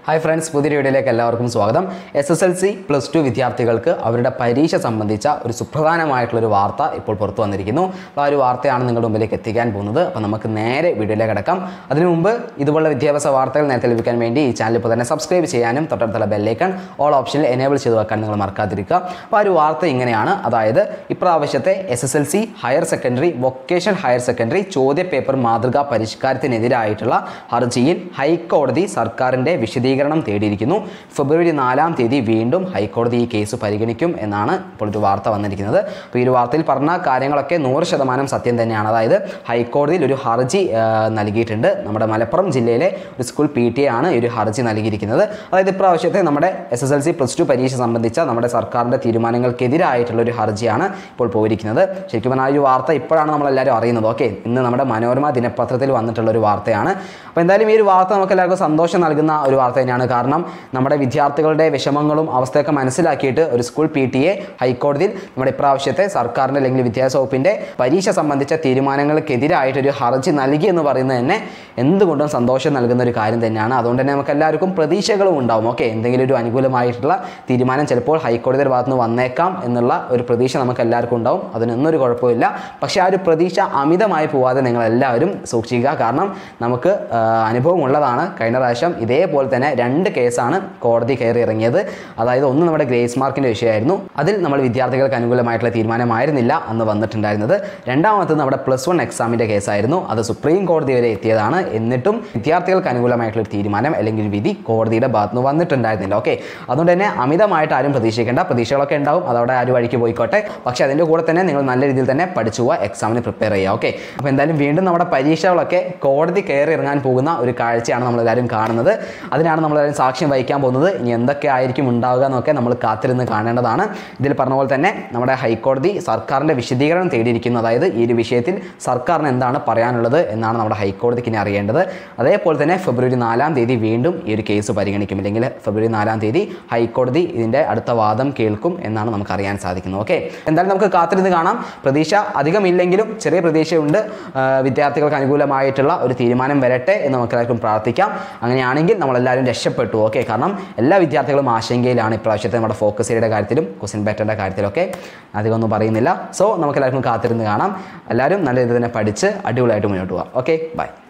Hi friends, പുതിയ വീഡിയോയിലേക്ക് എല്ലാവർക്കും സ്വാഗതം. SSLC +2 വിദ്യാർത്ഥികൾക്ക് അവരുടെ പരീക്ഷ സംബന്ധിച്ച ഒരു സുപ്രധാനമായിട്ടുള്ളൊരു വാർത്ത ഇപ്പോൾ പുറത്തു വന്നിരിക്കുന്നു. അപ്പോൾ ആ ഒരു വാർത്തയാണ് നിങ്ങളുടെ മുമ്പിലേക്ക് എത്തിക്കാൻ പോകുന്നത്. അപ്പോൾ നമുക്ക് നേരെ വീഡിയോയിലേക്ക് കിടക്കാം. അതിനു മുമ്പ് ഇതുപോലുള്ള വിദ്യാഭ്യാസ വാർത്തകൾ നേരത്തെ ലഭിക്കാൻ വേണ്ടി ഈ ചാനൽ ഇപ്പോൾ തന്നെ സബ്സ്ക്രൈബ് ചെയ്യാനും തൊട്ടടുത്തുള്ള ബെല്ലൈക്കൺ ഓൾ ഓപ്ഷനിൽ എനേബിൾ ചെയ്ത് വെക്കാൻ നിങ്ങൾ മറക്കാതിരിക്കുക. അപ്പോൾ ആ ഒരു വാർത്ത ഇങ്ങനെയാണ്. അതായത് ഇപ്രാവശ്യത്തെ SSLC higher secondary, vocational higher secondary ചോദ്യപേപ്പർ മാതൃകാ പരിഷ്കാരത്തിനെതിരായിട്ടുള്ള ഹർജിയിൽ ഹൈക്കോടതി സർക്കാരിൻ്റെ വിശദീകരണം തേടിയിരിക്കുന്നു. ഫെബ്രുവരി 4-ാം തീയതി വീണ്ടും ഹൈക്കോടതി ഈ കേസ് പരിഗണിക്കും എന്നാണ് ഇപ്പോൾ ഒരു വാർത്ത വന്നിരിക്കുന്നത്. അപ്പോൾ ഈ ഒരു വാർത്തയിൽ പറഞ്ഞ കാര്യങ്ങളൊക്കെ 100% സത്യം തന്നെയാണ്. അതായത് ഹൈക്കോടതിയിൽ ഒരു ഹർജി നൽകിയിട്ടുണ്ട്. നമ്മുടെ മലപ്പുറം ജില്ലയിലെ ഒരു സ്കൂൾ PTA ആണ് ഈ ഒരു ഹർജി നൽകിയിരിക്കുന്നത്. അതായത് ഇപ്രാവശ്യത്തെ നമ്മുടെ SSLC +2 പരീക്ഷ സംബന്ധിച്ച നമ്മുടെ സർക്കാരിൻ്റെ തീരുമാനങ്ങൾക്കെതിരായിട്ടുള്ള ഒരു ഹർജിയാണ് ഇപ്പോൾ പോയിരിക്കുന്നത്. ശരിക്കും പറഞ്ഞാൽ ഈ വാർത്ത ഇപ്പോഴാണ് നമ്മളെല്ലാവരും അറിയുന്നത്. ഓക്കെ, ഇന്ന് നമ്മുടെ മനോരമ ദിനപത്രത്തിൽ വന്നിട്ടുള്ള ഒരു വാർത്തയാണ്. അപ്പോൾ എന്തായാലും ഈ ഒരു വാർത്ത നമുക്ക് എല്ലാവർക്കും സന്തോഷം നൽകുന്ന ഒരു വാർത്ത തന്നെയാണ്. കാരണം നമ്മുടെ വിദ്യാർത്ഥികളുടെ വിഷമങ്ങളും അവസ്ഥയൊക്കെ മനസ്സിലാക്കിയിട്ട് ഒരു സ്കൂൾ PTA ഹൈക്കോടതിയിൽ നമ്മുടെ ഇപ്രാവശ്യത്തെ സർക്കാരിൻ്റെ അല്ലെങ്കിൽ വിദ്യാഭ്യാസ വകുപ്പിൻ്റെ പരീക്ഷ സംബന്ധിച്ച തീരുമാനങ്ങൾക്കെതിരായിട്ടൊരു ഹർജി നൽകി എന്ന് പറയുന്നത് തന്നെ എന്തുകൊണ്ടും സന്തോഷം നൽകുന്ന ഒരു കാര്യം തന്നെയാണ്. അതുകൊണ്ട് തന്നെ നമുക്ക് എല്ലാവർക്കും പ്രതീക്ഷകളും ഉണ്ടാവും. ഓക്കെ, എന്തെങ്കിലും ഒരു അനുകൂലമായിട്ടുള്ള തീരുമാനം ചിലപ്പോൾ ഹൈക്കോടതിയുടെ ഭാഗത്ത് നിന്ന് വന്നേക്കാം എന്നുള്ള ഒരു പ്രതീക്ഷ നമുക്ക് എല്ലാവർക്കും ഉണ്ടാവും. അതിനൊന്നും ഒരു കുഴപ്പമില്ല. പക്ഷേ ആ ഒരു പ്രതീക്ഷ അമിതമായി പോവാതെ നിങ്ങളെല്ലാവരും സൂക്ഷിക്കുക. കാരണം നമുക്ക് അനുഭവമുള്ളതാണ്. കഴിഞ്ഞ പ്രാവശ്യം ഇതേപോലെ തന്നെ 2 കേസാണ് കോടതി കയറി ഇറങ്ങിയത്. അതായത് ഒന്ന് നമ്മുടെ ഗ്രേസ് മാർക്കിൻ്റെ വിഷയമായിരുന്നു. അതിൽ നമ്മൾ വിദ്യാർത്ഥികൾക്ക് അനുകൂലമായിട്ടുള്ള തീരുമാനമായിരുന്നില്ല അന്ന് വന്നിട്ടുണ്ടായിരുന്നത്. രണ്ടാമത്തത് നമ്മുടെ +1 എക്സാമിൻ്റെ കേസായിരുന്നു. അത് സുപ്രീം കോടതി വരെ എത്തിയതാണ്. എന്നിട്ടും വിദ്യാർത്ഥികൾക്ക് അനുകൂലമായിട്ടുള്ള തീരുമാനം അല്ലെങ്കിൽ വിധി കോടതിയുടെ ഭാഗത്ത് നിന്ന് വന്നിട്ടുണ്ടായിരുന്നില്ല. ഓക്കെ, അതുകൊണ്ട് തന്നെ അമിതമായിട്ട് ആരും പ്രതീക്ഷിക്കേണ്ട. പ്രതീക്ഷകളൊക്കെ ഉണ്ടാവും, അതവിടെ ആ ഒരു വഴിക്ക് പോയിക്കോട്ടെ. പക്ഷേ അതിൻ്റെ കൂടെ തന്നെ നിങ്ങൾ നല്ല രീതിയിൽ തന്നെ പഠിച്ചു പോവുക, എക്സാമിന് പ്രിപ്പയർ ചെയ്യുക. ഓക്കെ, അപ്പോൾ എന്തായാലും വീണ്ടും നമ്മുടെ പരീക്ഷകളൊക്കെ കോടതി കയറി ഇറങ്ങാൻ പോകുന്ന ഒരു കാഴ്ചയാണ് നമ്മളെല്ലാവരും കാണുന്നത്. അതിനാണ് നമ്മളെല്ലാവരും സാക്ഷ്യം വഹിക്കാൻ പോകുന്നത്. ഇനി എന്തൊക്കെ ആയിരിക്കും ഉണ്ടാവുക എന്നൊക്കെ നമ്മൾ കാത്തിരുന്ന് കാണേണ്ടതാണ്. ഇതിൽ പറഞ്ഞ പോലെ തന്നെ നമ്മുടെ ഹൈക്കോടതി സർക്കാരിൻ്റെ വിശദീകരണം തേടിയിരിക്കുന്നു. അതായത് ഈ ഒരു വിഷയത്തിൽ സർക്കാരിന് എന്താണ് പറയാനുള്ളത് എന്നാണ് നമ്മുടെ ഹൈക്കോടതിക്ക് ഇനി അറിയേണ്ടത്. അതേപോലെ തന്നെ ഫെബ്രുവരി 4-ാം തീയതി വീണ്ടും ഈ ഒരു കേസ് പരിഗണിക്കും. ഇല്ലെങ്കിൽ ഫെബ്രുവരി 4-ാം തീയതി ഹൈക്കോടതി ഇതിൻ്റെ അടുത്ത വാദം കേൾക്കും എന്നാണ് നമുക്ക് അറിയാൻ സാധിക്കുന്നത്. ഓക്കെ, എന്തായാലും നമുക്ക് കാത്തിരുന്ന് കാണാം. പ്രതീക്ഷ അധികമില്ലെങ്കിലും ചെറിയ പ്രതീക്ഷയുണ്ട്. വിദ്യാർത്ഥികൾക്ക് അനുകൂലമായിട്ടുള്ള ഒരു തീരുമാനം വരട്ടെ എന്ന് നമുക്ക് എല്ലാവർക്കും പ്രാർത്ഥിക്കാം. അങ്ങനെയാണെങ്കിൽ നമ്മളെല്ലാവരും രക്ഷപ്പെട്ടു. ഓക്കെ, കാരണം എല്ലാ വിദ്യാർത്ഥികളും ആശങ്കയിലാണ് ഇപ്രാവശ്യത്തെ നമ്മുടെ ഫോക്കസ് ഏരിയയുടെ കാര്യത്തിലും ക്വസ്റ്റ്യൻ പാറ്റേണിൻ്റെ കാര്യത്തിലൊക്കെ. അധികമൊന്നും പറയുന്നില്ല. സോ നമുക്ക് എല്ലാവർക്കും കാത്തിരുന്ന് കാണാം. എല്ലാവരും നല്ല രീതിയിൽ തന്നെ പഠിച്ച് അടിപൊളിയായിട്ട് മുന്നോട്ട് പോകാം. Okay, by.